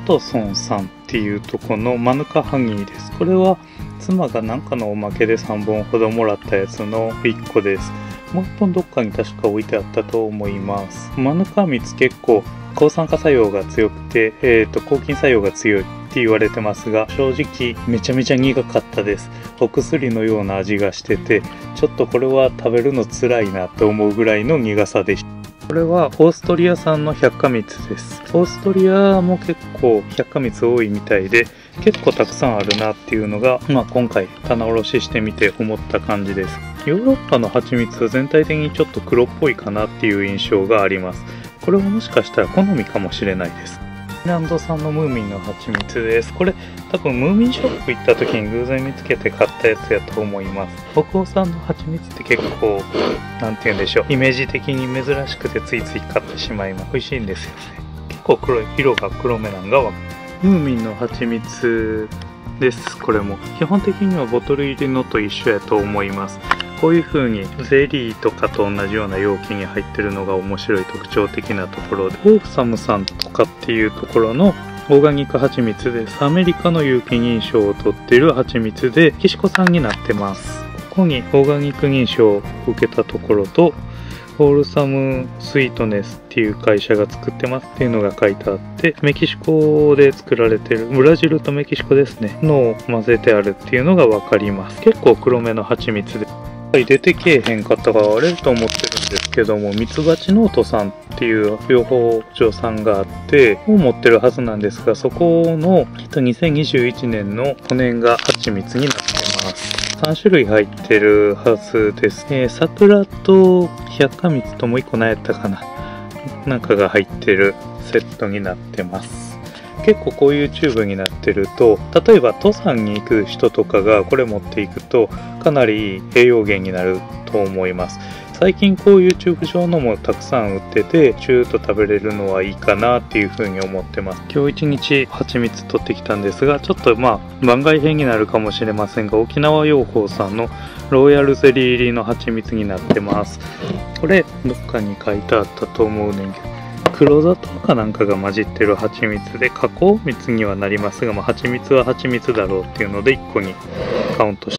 トソンさんっていうとこのマヌカハニーです。これは妻がなんかのおまけで3本ほどもらったやつの1個です。もう1本どっかに確か置いてあったと思います。マヌカ蜜結構抗酸化作用が強くて、抗菌作用が強いって言われてますが、正直めちゃめちゃ苦かったです。お薬のような味がしてて、ちょっとこれは食べるの辛いなと思うぐらいの苦さでした。これはオーストリア産の百花蜜です。オーストリアも結構百花蜜多いみたいで、結構たくさんあるなっていうのが、今回棚卸ししてみて思った感じです。ヨーロッパの蜂蜜は全体的にちょっと黒っぽいかなっていう印象があります。これはもしかしたら好みかもしれないです。フィンランド産のムーミンの蜂蜜です。これ多分ムーミンショップ行った時に偶然見つけて買ったやつやと思います。北欧産の蜂蜜って結構なんて言うんでしょう、イメージ的に珍しくてついつい買ってしまいます。美味しいんですよね。結構色が黒めなんがわかる。ムーミンの蜂蜜です。これも基本的にはボトル入りのと一緒やと思います。こういう風にゼリーとかと同じような容器に入ってるのが面白い特徴的なところで、オーフサムさんとかっていうところのオーガニック蜂蜜です。アメリカの有機認証を取っている蜂蜜で、キシコ産になってます。ここにオーガニック認証を受けたところと、ホールサムスイートネスっていう会社が作ってますっていうのが書いてあって、メキシコで作られてる、ブラジルとメキシコですねのを混ぜてあるっていうのが分かります。結構黒めの蜂蜜で出てけえへん方があれと思ってるんですけども、ミツバチノートさんっていう養蜂場さんがあってを持ってるはずなんですが、そこの2021年の5年が蜂蜜になってます。3種類入ってるはずです。桜と百花蜜ともう1個何やったかな、なんかが入ってるセットになってます。結構こういうチューブになってると、例えば登山に行く人とかがこれ持っていくとかなり栄養源になると思います。最近こういうチューブ状のもたくさん売ってて、チューッと食べれるのはいいかなっていうふうに思ってます。今日一日蜂蜜取ってきたんですが、ちょっと番外編になるかもしれませんが、沖縄養蜂さんのロイヤルゼリー入りの蜂蜜になってます。これどっかに書いてあったと思うねんけど、黒砂糖かなんかが混じってる蜂蜜で、加工蜜にはなりますが、蜂蜜は蜂蜜だろうっていうので1個にカウントして